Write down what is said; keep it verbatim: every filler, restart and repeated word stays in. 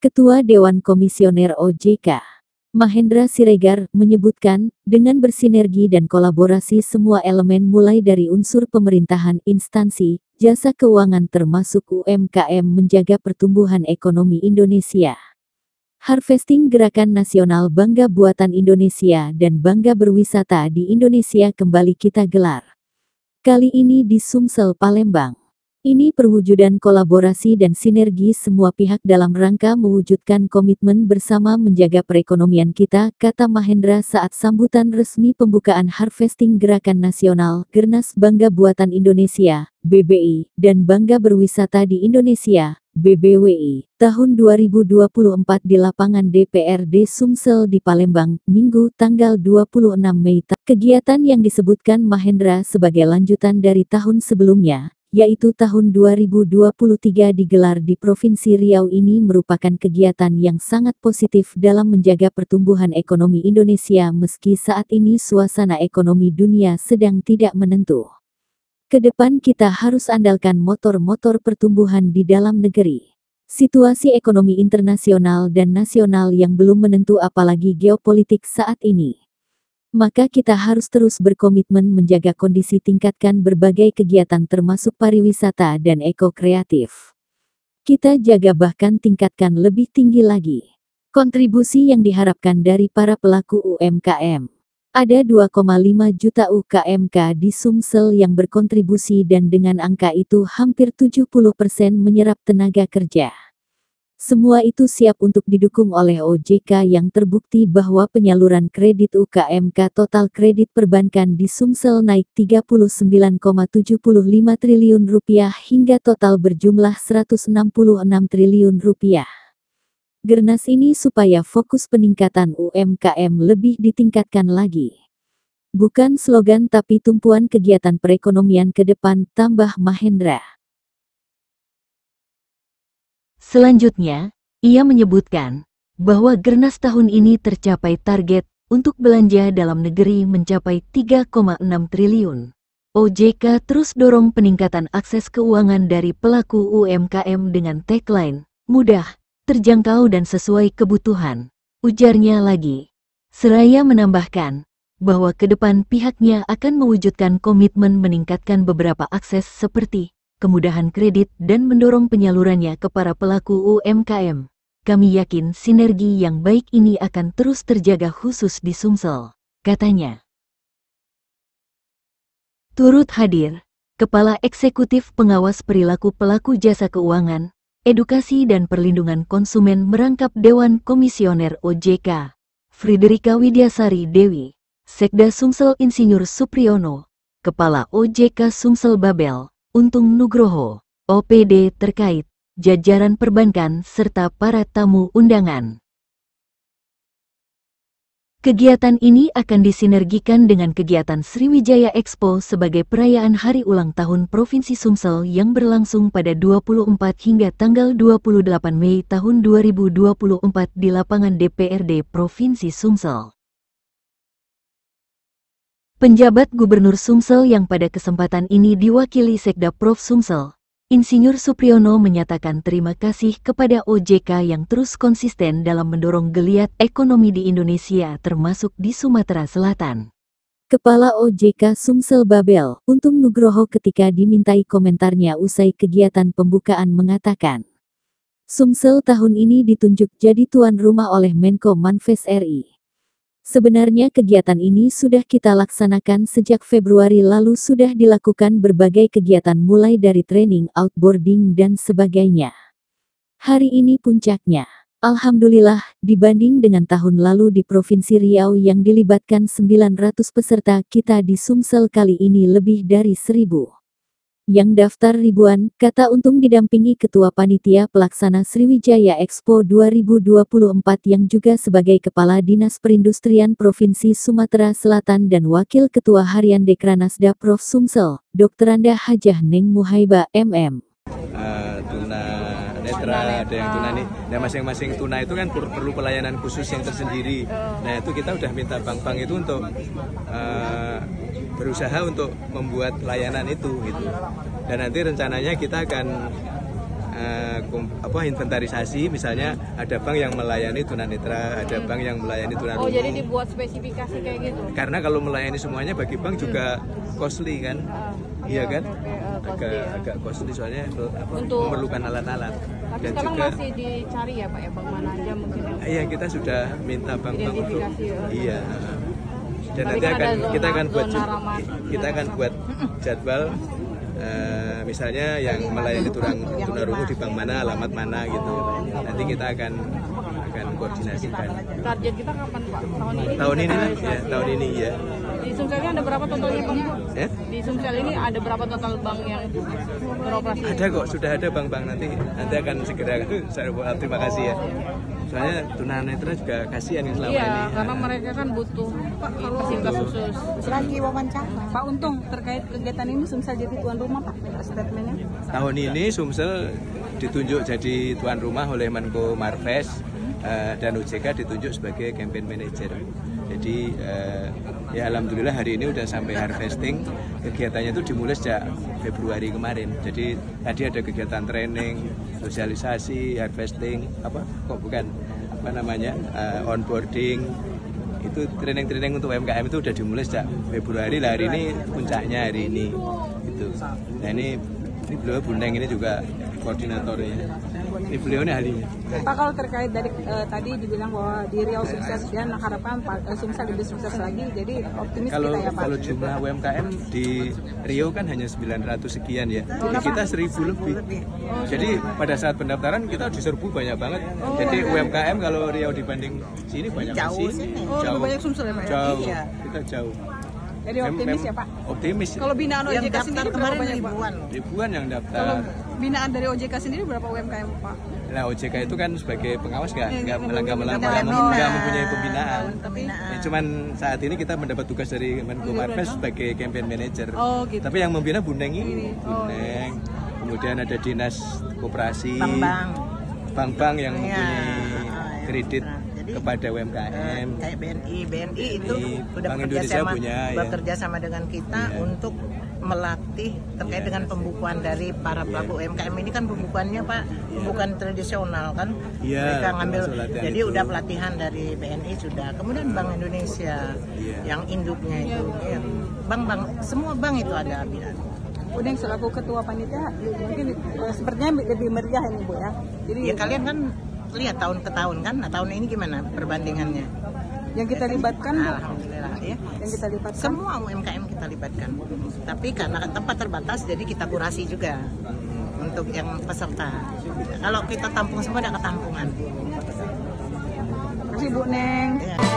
Ketua Dewan Komisioner O J K, Mahendra Siregar, menyebutkan, dengan bersinergi dan kolaborasi semua elemen mulai dari unsur pemerintahan, instansi, jasa keuangan termasuk U M K M menjaga pertumbuhan ekonomi Indonesia. Harvesting Gerakan Nasional Bangga Buatan Indonesia dan Bangga Berwisata di Indonesia kembali kita gelar. Kali ini di Sumsel, Palembang. Ini perwujudan kolaborasi dan sinergi semua pihak dalam rangka mewujudkan komitmen bersama menjaga perekonomian kita, kata Mahendra saat sambutan resmi pembukaan Harvesting Gerakan Nasional, Gernas Bangga Buatan Indonesia, B B I, dan Bangga Berwisata di Indonesia, B B W I, tahun dua ribu dua puluh empat di lapangan D P R D Sumsel di Palembang, Minggu, tanggal dua puluh enam Mei. Kegiatan yang disebutkan Mahendra sebagai lanjutan dari tahun sebelumnya, yaitu tahun dua ribu dua puluh tiga digelar di Provinsi Riau ini merupakan kegiatan yang sangat positif dalam menjaga pertumbuhan ekonomi Indonesia meski saat ini suasana ekonomi dunia sedang tidak menentu. Kedepan kita harus andalkan motor-motor pertumbuhan di dalam negeri. Situasi ekonomi internasional dan nasional yang belum menentu apalagi geopolitik saat ini. Maka kita harus terus berkomitmen menjaga kondisi tingkatkan berbagai kegiatan termasuk pariwisata dan eko-kreatif. Kita jaga bahkan tingkatkan lebih tinggi lagi kontribusi yang diharapkan dari para pelaku U M K M. Ada dua koma lima juta U K M K di Sumsel yang berkontribusi dan dengan angka itu hampir tujuh puluh persen menyerap tenaga kerja. Semua itu siap untuk didukung oleh O J K yang terbukti bahwa penyaluran kredit U K M K total kredit perbankan di Sumsel naik tiga puluh sembilan koma tujuh lima triliun rupiah hingga total berjumlah seratus enam puluh enam triliun rupiah. Gernas ini supaya fokus peningkatan U M K M lebih ditingkatkan lagi. Bukan slogan tapi tumpuan kegiatan perekonomian ke depan, tambah Mahendra. Selanjutnya, ia menyebutkan bahwa Gernas tahun ini tercapai target untuk belanja dalam negeri mencapai tiga koma enam triliun. O J K terus dorong peningkatan akses keuangan dari pelaku U M K M dengan tagline, mudah, terjangkau dan sesuai kebutuhan. Ujarnya lagi, seraya menambahkan bahwa ke depan pihaknya akan mewujudkan komitmen meningkatkan beberapa akses seperti kemudahan kredit dan mendorong penyalurannya ke para pelaku U M K M. Kami yakin sinergi yang baik ini akan terus terjaga khusus di Sumsel, katanya. Turut hadir, Kepala Eksekutif Pengawas Perilaku Pelaku Jasa Keuangan, Edukasi dan Perlindungan Konsumen merangkap Dewan Komisioner O J K, Friederika Widyasari Dewi, Sekda Sumsel Insinyur Supriyono, Kepala O J K Sumsel Babel, Untung Nugroho, O P D terkait, jajaran perbankan serta para tamu undangan. Kegiatan ini akan disinergikan dengan kegiatan Sriwijaya Expo sebagai perayaan hari ulang tahun Provinsi Sumsel yang berlangsung pada dua puluh empat hingga tanggal dua puluh delapan Mei tahun dua ribu dua puluh empat di lapangan D P R D Provinsi Sumsel. Penjabat Gubernur Sumsel yang pada kesempatan ini diwakili Sekda Prof Sumsel, Insinyur Supriyono menyatakan terima kasih kepada O J K yang terus konsisten dalam mendorong geliat ekonomi di Indonesia termasuk di Sumatera Selatan. Kepala O J K Sumsel Babel, Untung Nugroho ketika dimintai komentarnya usai kegiatan pembukaan mengatakan, Sumsel tahun ini ditunjuk jadi tuan rumah oleh Menko Manfes R I. Sebenarnya kegiatan ini sudah kita laksanakan sejak Februari lalu sudah dilakukan berbagai kegiatan mulai dari training, outboarding dan sebagainya. Hari ini puncaknya. Alhamdulillah, dibanding dengan tahun lalu di Provinsi Riau yang dilibatkan sembilan ratus peserta, kita di Sumsel kali ini lebih dari seribu. Yang daftar ribuan, kata Untung didampingi Ketua Panitia Pelaksana Sriwijaya Expo dua ribu dua puluh empat yang juga sebagai Kepala Dinas Perindustrian Provinsi Sumatera Selatan dan Wakil Ketua Harian Dekranasda Prof Sumsel, Dokter Anda Hajah Neng Muhaiba, M M. Uh, tuna netra, ada yang tuna nih. Nah masing-masing tuna itu kan perlu pelayanan khusus yang tersendiri. Nah itu kita udah minta bank-bank itu untuk uh, berusaha untuk membuat layanan itu gitu. Dan nanti rencananya kita akan uh, kom, apa inventarisasi, misalnya ada bank yang melayani tunanetra, ada bank yang melayani tunarungu. Oh, jadi dibuat spesifikasi kayak gitu. Karena kalau melayani semuanya bagi bank juga costly kan. Uh, iya kan? Okay, uh, agak costly, ya. agak costly soalnya apa, Untuk, memerlukan alat-alat. Tapi dan sekarang juga masih dicari ya Pak ya, bank mana aja mungkin. Iya, kita sudah minta bank-bank untuk ya. iya. Dan Tapi nanti kan akan zona, kita akan buat kita akan ramah. buat jadwal uh, misalnya yang melayani tunarungu tunarungu di bank mana, alamat mana gitu. Nanti kita akan akan koordinasikan. Target kita kapan Pak? Tahun ini? Tahun ini lah, ya, tahun ini ya. Di Sumsel ini ada berapa totalnya Bang? Ya? Di Sumsel ini ada berapa total bank yang beroperasi? Ada kok, sudah ada bank-bank, nanti nanti akan segera. Saya buat terima kasih ya. Soalnya tunanetra juga kasihan yang selama iya, ini. karena mereka kan butuh fasilitas khusus. Lagi wawancara. Pak Untung, terkait kegiatan ini Sumsel jadi tuan rumah Pak, statementnya? Tahun ini Sumsel ditunjuk jadi tuan rumah oleh Menko Marves, uh, dan O J K ditunjuk sebagai campaign manager. Jadi uh, ya alhamdulillah hari ini udah sampai harvesting. Kegiatannya itu dimulai sejak Februari kemarin. Jadi tadi ada kegiatan training, sosialisasi, harvesting, apa kok bukan apa namanya uh, onboarding. Itu training-training untuk U M K M itu udah dimulai sejak Februari. Lah hari ini puncaknya hari ini. Itu. Nah ini ini beliau Bu Neng ini juga koordinatornya. Ini beliau ini ahlinya. Pak, kalau terkait dari uh, tadi dibilang bahwa di Riau sukses dan harapkan Pak uh, Sumsel lebih sukses lagi, jadi optimis kalau, kita ya Pak. Kalau jumlah U M K M di Riau kan hanya sembilan ratus sekian ya, jadi kita seribu lebih. Jadi pada saat pendaftaran kita diserbu banyak banget. Jadi U M K M kalau Riau dibanding sini banyak masih. Oh, lebih banyak Sumsel ya Pak? Jauh, Iya. kita jauh. Jadi optimis ya Pak? Optimis. Kalau binaan O J K sendiri berapa banyak Pak? Ribuan. Ribuan yang Kalau daftar. binaan dari O J K sendiri berapa U M K M Pak? Nah O J K itu kan sebagai pengawas nggak nggak Nggak melanggar melanggar mempunyai nggak mempunyai pembinaan. Tapi Ya, cuman saat ini kita mendapat tugas dari Menko Marves sebagai campaign manager. Oh, gitu. Tapi yang membina Bu Neng ini, Bu Neng. Kemudian ada dinas koperasi, bank-bank, bank-bank yang Iya. mempunyai kredit Nah, jadi, kepada U M K M. kayak B N I, B N I itu Ini udah Bank bekerja Indonesia sama, punya, ya. bekerja sama dengan kita Iya. untuk melatih terkait Iya. dengan pembukuan dari para pelaku U M K M ini kan pembukuannya Pak, pembukuan tradisional kan, Iya, mereka ngambil, termasuk latihan jadi itu. udah pelatihan dari B N I sudah, kemudian Bank Indonesia Iya. yang induknya itu, ya, bank-bank, semua bank itu ada binaan. Udeng selaku ketua panitia mungkin uh, sepertinya lebih meriah ini Bu ya. Jadi Ya kalian kan lihat tahun ke tahun kan, nah tahun ini gimana perbandingannya? yang kita libatkan Bu, Alhamdulillah ya. yang kita libatkan Semua U M K M kita libatkan. Tapi karena tempat terbatas jadi kita kurasi juga untuk yang peserta. Kalau kita tampung semua ada ketampungan. Terima kasih Bu Neng. Ya.